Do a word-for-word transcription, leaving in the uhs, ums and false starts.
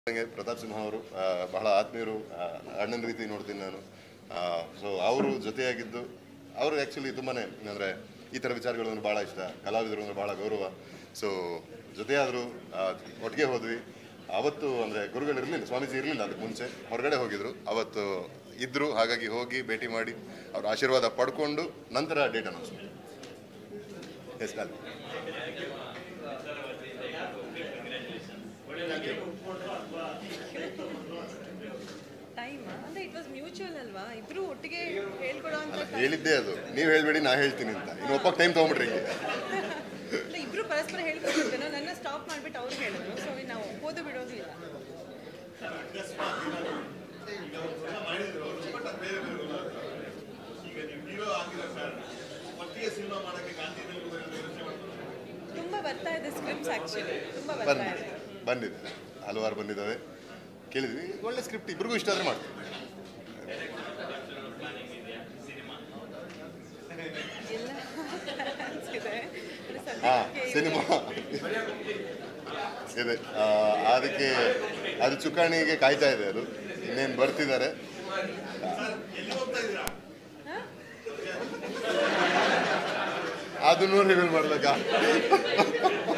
ಪ್ರತಾಪ್ ಸಿಂಹ ಅವರು ಬಹಳ ಆತ್ಮೀಯರು, ಅಣ್ಣನ ರೀತಿ ನೋಡ್ತೀನಿ ನಾನು. ಸೊ ಅವರು ಜೊತೆಯಾಗಿದ್ದು ಅವರು ಆ್ಯಕ್ಚುಲಿ ತುಂಬಾ ಅಂದರೆ ಈ ಥರ ವಿಚಾರಗಳು ನನಗೆ ಭಾಳ ಇಷ್ಟ, ಕಲಾವಿದರು ಅಂದರೆ ಭಾಳ ಗೌರವ. ಸೊ ಜೊತೆಯಾದರೂ ಒಟ್ಟಿಗೆ ಹೋದ್ವಿ. ಅವತ್ತು ಅಂದರೆ ಗುರುಗಳು ಇರಲಿಲ್ಲ, ಸ್ವಾಮೀಜಿ ಇರಲಿಲ್ಲ, ಅದಕ್ಕೆ ಮುಂಚೆ ಹೊರಗಡೆ ಹೋಗಿದ್ರು. ಅವತ್ತು ಇದ್ದರು, ಹಾಗಾಗಿ ಹೋಗಿ ಭೇಟಿ ಮಾಡಿ ಅವ್ರ ಆಶೀರ್ವಾದ ಪಡ್ಕೊಂಡು ನಂತರ ಡೇಟ್ ಅನೌನ್ಸ್ ಮಾಡಿ. ಎಸ್ ಕಾಲ್ ಹೇಳಿದ್ದೆ ಅದು, ನೀವು ಹೇಳ್ಬೇಡಿ ನಾ ಹೇಳ್ತೀನಿ ಅಂತ. ಇನ್ನು ಒಪ್ಪಕ್ಕೆ ಟೈಮ್ ತೊಗೊಂಬಿಟ್ರಿ ಹಿಂಗೆ ಇಬ್ರು ಪರಸ್ಪರ ಹೇಳ್ಕೊಳ್ತೇನೋ, ನನ್ನ ಸ್ಟಾಪ್ ಮಾಡಿಬಿಟ್ಟು ಅವ್ರು ಹೇಳಿದ್ರು. ಸೊ ನಾವು ಓದು ಬಿಡೋದು ಇಲ್ಲ. ತುಂಬ ಬರ್ತಾ ಇದೆ ಸ್ಕ್ರಿಪ್ಟ್ಸ್, ಆ್ಯಕ್ಚುಲಿ ತುಂಬ ಬರ್ತಾ ಇದೆ. ಬಂದಿದೆ, ಹಲವಾರು ಬಂದಿದ್ದಾವೆ, ಕೇಳಿದ್ವಿ. ಒಳ್ಳೆ ಸ್ಕ್ರಿಪ್ಟ್, ಇಬ್ರಿಗೂ ಇಷ್ಟ ಆದರೆ ಮಾಡ್ತೀವಿ. ಹಾಂ, ಸಿನಿಮಾ ಇದೆ, ಅದಕ್ಕೆ ಅದು ಚುಕ್ಕಾಣಿಗೆ ಕಾಯ್ತಾ ಇದೆ. ಅದು ಇನ್ನೇನು ಬರ್ತಿದ್ದಾರೆ. ಅದನ್ನು ರಿವೀಲ್ ಮಾಡ್ಬೇಕಾ?